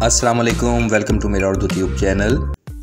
अस्सलाम वालेकुम, welcome to मेरा उर्दू ट्यूब चैनल।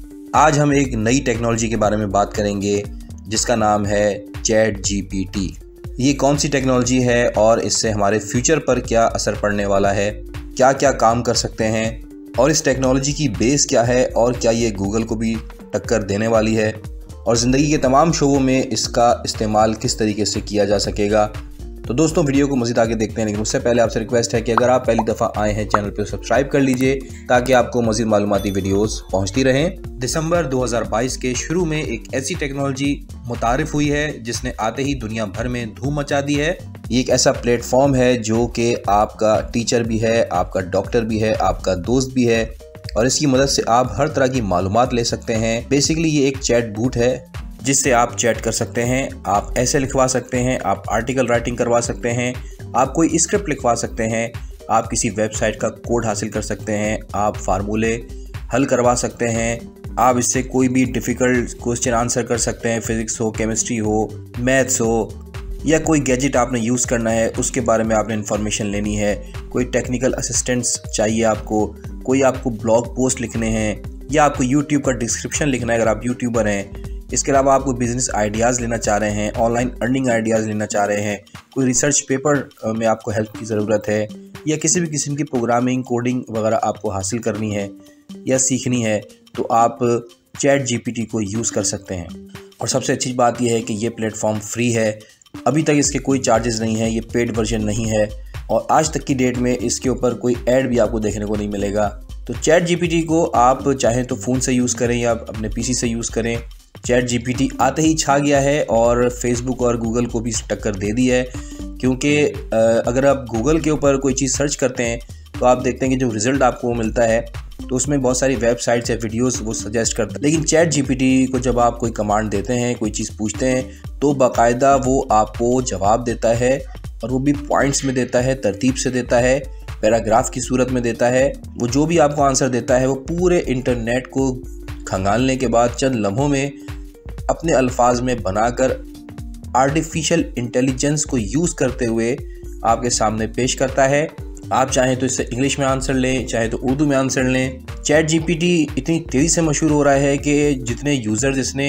आज हम एक नई टेक्नोलॉजी के बारे में बात करेंगे जिसका नाम है चैट जीपीटी। ये कौन सी टेक्नोलॉजी है और इससे हमारे फ्यूचर पर क्या असर पड़ने वाला है, क्या क्या काम कर सकते हैं और इस टेक्नोलॉजी की बेस क्या है और क्या ये गूगल को भी टक्कर देने वाली है और ज़िंदगी के तमाम शोबों में इसका इस्तेमाल किस तरीके से किया जा सकेगा। तो दोस्तों, वीडियो को मज़ीद आगे देखते हैं, लेकिन उससे पहले आपसे रिक्वेस्ट है कि अगर आप पहली दफ़ा आए हैं चैनल पर सब्सक्राइब कर लीजिए ताकि आपको मज़ीद मालूमाती वीडियोस पहुंचती रहें। दिसंबर 2022 के शुरू में एक ऐसी टेक्नोलॉजी मुतारिफ हुई है जिसने आते ही दुनिया भर में धूम मचा दी है। ये एक ऐसा प्लेटफॉर्म है जो कि आपका टीचर भी है, आपका डॉक्टर भी है, आपका दोस्त भी है और इसकी मदद से आप हर तरह की मालूमात ले सकते हैं। बेसिकली ये एक चैट बूट है जिससे आप चैट कर सकते हैं, आप ऐसे लिखवा सकते हैं, आप आर्टिकल राइटिंग करवा सकते हैं, आप कोई स्क्रिप्ट लिखवा सकते हैं, आप किसी वेबसाइट का कोड हासिल कर सकते हैं, आप फार्मूले हल करवा सकते हैं, आप इससे कोई भी डिफ़िकल्ट क्वेश्चन आंसर कर सकते हैं, फिज़िक्स हो, केमिस्ट्री हो, मैथ्स हो, या कोई गैजेट आपने यूज़ करना है उसके बारे में आपने इन्फॉर्मेशन लेनी है, कोई टेक्निकल असिस्टेंट्स चाहिए आपको, कोई आपको ब्लॉग पोस्ट लिखने हैं या आपको यूट्यूब का डिस्क्रिप्शन लिखना है अगर आप यूट्यूबर हैं। इसके अलावा आप कोई बिज़नेस आइडियाज़ लेना चाह रहे हैं, ऑनलाइन अर्निंग आइडियाज़ लेना चाह रहे हैं, कोई रिसर्च पेपर में आपको हेल्प की ज़रूरत है या किसी भी किस्म की प्रोग्रामिंग कोडिंग वगैरह आपको हासिल करनी है या सीखनी है तो आप चैट जीपीटी को यूज़ कर सकते हैं। और सबसे अच्छी बात यह है कि ये प्लेटफॉर्म फ्री है, अभी तक इसके कोई चार्जेस नहीं है, ये पेड वर्जन नहीं है और आज तक की डेट में इसके ऊपर कोई ऐड भी आपको देखने को नहीं मिलेगा। तो चैट जीपीटी को आप चाहें तो फ़ोन से यूज़ करें या अपने पीसी से यूज़ करें। चैट जीपीटी आते ही छा गया है और फेसबुक और गूगल को भी टक्कर दे दी है, क्योंकि अगर आप गूगल के ऊपर कोई चीज़ सर्च करते हैं तो आप देखते हैं कि जो रिज़ल्ट आपको मिलता है तो उसमें बहुत सारी वेबसाइट्स या वीडियोस वो सजेस्ट करता है। लेकिन चैट जीपीटी को जब आप कोई कमांड देते हैं, कोई चीज़ पूछते हैं तो बाकायदा वो आपको जवाब देता है और वो भी पॉइंट्स में देता है, तरतीब से देता है, पैराग्राफ की सूरत में देता है। वो जो भी आपको आंसर देता है वो पूरे इंटरनेट को खंगालने के बाद चंद लम्हों में अपने अल्फाज में बनाकर आर्टिफिशियल इंटेलिजेंस को यूज़ करते हुए आपके सामने पेश करता है। आप चाहें तो इससे इंग्लिश में आंसर लें, चाहे तो उर्दू में आंसर लें। चैट जीपीटी इतनी तेज़ी से मशहूर हो रहा है कि जितने यूज़र्स इसने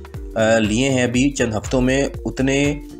लिए हैं अभी चंद हफ्तों में, उतने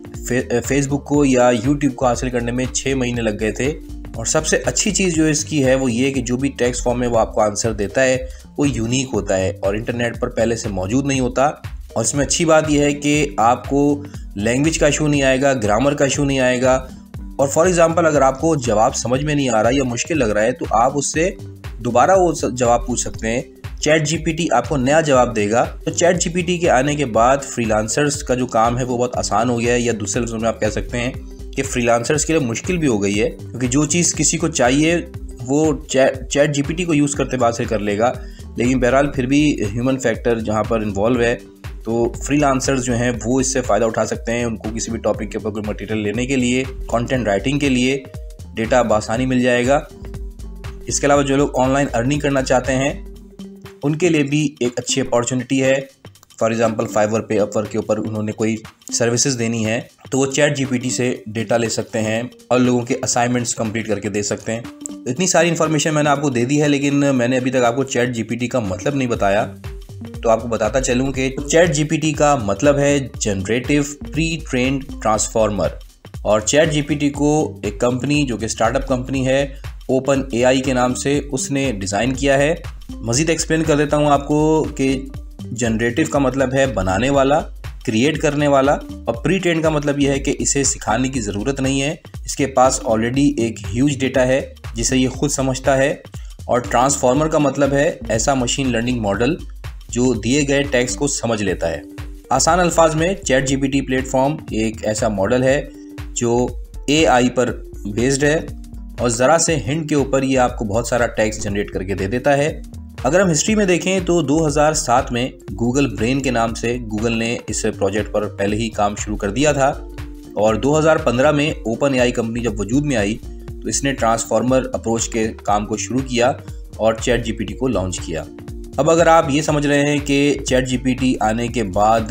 फेसबुक को या यूट्यूब को हासिल करने में 6 महीने लग गए थे। और सबसे अच्छी चीज़ जो इसकी है वो ये कि जो भी टेक्स्ट फॉर्म में वो आपको आंसर देता है वो यूनिक होता है और इंटरनेट पर पहले से मौजूद नहीं होता। और इसमें अच्छी बात यह है कि आपको लैंग्वेज का इशू नहीं आएगा, ग्रामर का इशू नहीं आएगा। और फॉर एग्ज़ाम्पल अगर आपको जवाब समझ में नहीं आ रहा या मुश्किल लग रहा है तो आप उससे दोबारा वो जवाब पूछ सकते हैं, चैट जीपीटी आपको नया जवाब देगा। तो चैट जीपीटी के आने के बाद फ्रीलांसर्स का जो काम है वो बहुत आसान हो गया है, या दूसरे लफ्ज़ों में आप कह सकते हैं कि फ्रीलांसर्स के लिए मुश्किल भी हो गई है, क्योंकि जो चीज़ किसी को चाहिए वो चैट जीपीटी को यूज़ करते बाद से कर लेगा। लेकिन बहरहाल फिर भी ह्यूमन फैक्टर जहाँ पर इन्वॉल्व है तो फ्रीलांसर्स जो हैं वो इससे फ़ायदा उठा सकते हैं। उनको किसी भी टॉपिक के ऊपर कोई मटेरियल लेने के लिए, कंटेंट राइटिंग के लिए डेटा बआसानी मिल जाएगा। इसके अलावा जो लोग ऑनलाइन अर्निंग करना चाहते हैं उनके लिए भी एक अच्छी अपॉर्चुनिटी है। फॉर एग्ज़ाम्पल फाइवर पे, अपवर्क के ऊपर उन्होंने कोई सर्विसेज देनी है तो वो चैट जीपीटी से डेटा ले सकते हैं और लोगों के असाइनमेंट्स कंप्लीट करके दे सकते हैं। इतनी सारी इन्फॉर्मेशन मैंने आपको दे दी है, लेकिन मैंने अभी तक आपको चैट जीपीटी का मतलब नहीं बताया। तो आपको बताता चलूँ कि चैट जीपीटी का मतलब है जनरेटिव प्री ट्रेन्ड ट्रांसफॉर्मर। और चैट जीपीटी को एक कंपनी जो कि स्टार्टअप कंपनी है ओपन एआई के नाम से उसने डिज़ाइन किया है। मज़ीद एक्सप्लेन कर देता हूँ आपको कि जनरेटिव का मतलब है बनाने वाला, क्रिएट करने वाला, और प्री ट्रेन का मतलब यह है कि इसे सिखाने की ज़रूरत नहीं है, इसके पास ऑलरेडी एक ह्यूज डेटा है जिसे ये खुद समझता है। और ट्रांसफॉर्मर का मतलब है ऐसा मशीन लर्निंग मॉडल जो दिए गए टेक्स्ट को समझ लेता है। आसान अल्फाज में चैट जीपीटी प्लेटफॉर्म एक ऐसा मॉडल है जो एआई पर बेस्ड है और ज़रा से हिंट के ऊपर ये आपको बहुत सारा टेक्स्ट जनरेट करके दे देता है। अगर हम हिस्ट्री में देखें तो 2007 में गूगल ब्रेन के नाम से गूगल ने इस प्रोजेक्ट पर पहले ही काम शुरू कर दिया था और 2015 में ओपन एआई कंपनी जब वजूद में आई तो इसने ट्रांसफॉर्मर अप्रोच के काम को शुरू किया और चैट जीपीटी को लॉन्च किया। अब अगर आप ये समझ रहे हैं कि चैट जीपीटी आने के बाद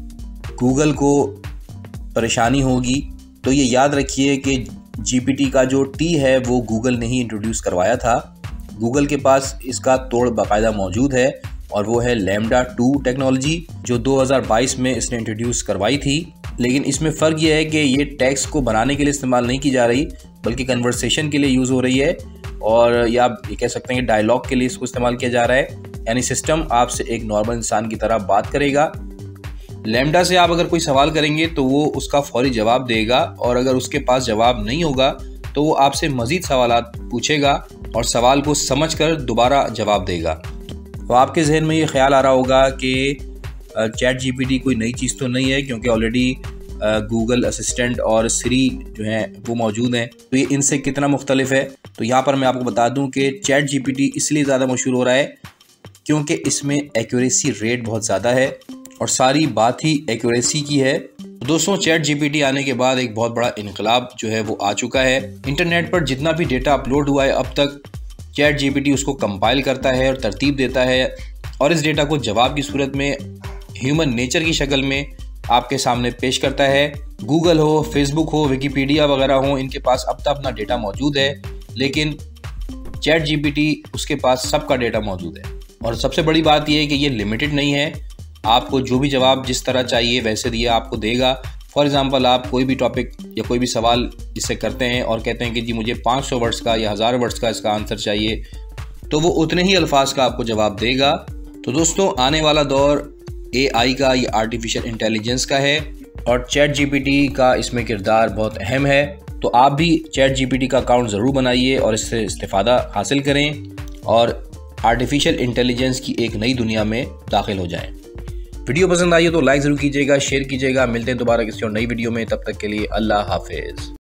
गूगल को परेशानी होगी तो ये याद रखिए कि जीपीटी का जो टी है वो गूगल ने ही इंट्रोड्यूस करवाया था। गूगल के पास इसका तोड़ बाकायदा मौजूद है और वो है लैम्डा 2 टेक्नोलॉजी, जो 2022 में इसने इंट्रोड्यूस करवाई थी। लेकिन इसमें फ़र्क ये है कि ये टेक्स्ट को बनाने के लिए इस्तेमाल नहीं की जा रही, बल्कि कन्वर्सेशन के लिए यूज़ हो रही है, और या आप ये कह सकते हैं कि डायलॉग के लिए इसको इस्तेमाल किया जा रहा है। यानी सिस्टम आपसे एक नॉर्मल इंसान की तरह बात करेगा। लैम्डा से आप अगर कोई सवाल करेंगे तो वो उसका फौरी जवाब देगा, और अगर उसके पास जवाब नहीं होगा तो वो आपसे मज़ीद सवालात पूछेगा और सवाल को समझकर दोबारा जवाब देगा। तो आपके जहन में ये ख्याल आ रहा होगा कि चैट जीपीटी कोई नई चीज़ तो नहीं है, क्योंकि ऑलरेडी गूगल असिस्टेंट और सिरी जो हैं वो मौजूद हैं, तो ये इनसे कितना मुख्तलिफ है। तो यहाँ पर मैं आपको बता दूँ कि चैट जीपीटी इसलिए ज़्यादा मशहूर हो रहा है क्योंकि इसमें एक्यूरेसी रेट बहुत ज़्यादा है और सारी बात ही एक्यूरेसी की है। तो दोस्तों, चैट जीपीटी आने के बाद एक बहुत बड़ा इनकलाब जो है वो आ चुका है। इंटरनेट पर जितना भी डेटा अपलोड हुआ है अब तक, चैट जीपीटी उसको कंपाइल करता है और तरतीब देता है, और इस डेटा को जवाब की सूरत में ह्यूमन नेचर की शक्ल में आपके सामने पेश करता है। गूगल हो, फेसबुक हो, विकीपीडिया वगैरह हो, इनके पास अब तक अपना डेटा मौजूद है, लेकिन चैट जीपीटी उसके पास सबका डेटा मौजूद है। और सबसे बड़ी बात यह है कि ये लिमिटेड नहीं है, आपको जो भी जवाब जिस तरह चाहिए वैसे दिए आपको देगा। फॉर एग्ज़ाम्पल, आप कोई भी टॉपिक या कोई भी सवाल इससे करते हैं और कहते हैं कि जी मुझे 500 वर्ड्स का या 1000 वर्ड्स का इसका आंसर चाहिए, तो वो उतने ही अल्फाज का आपको जवाब देगा। तो दोस्तों, आने वाला दौर AI का या आर्टिफिशियल इंटेलिजेंस का है, और चैट जीपीटी का इसमें किरदार बहुत अहम है। तो आप भी चैट जीपीटी का अकाउंट ज़रूर बनाइए और इससे इस्तिफ़ादा हासिल करें और आर्टिफिशियल इंटेलिजेंस की एक नई दुनिया में दाखिल हो जाएं। वीडियो पसंद आई हो तो लाइक ज़रूर कीजिएगा, शेयर कीजिएगा। मिलते हैं दोबारा किसी और नई वीडियो में, तब तक के लिए अल्लाह हाफिज़।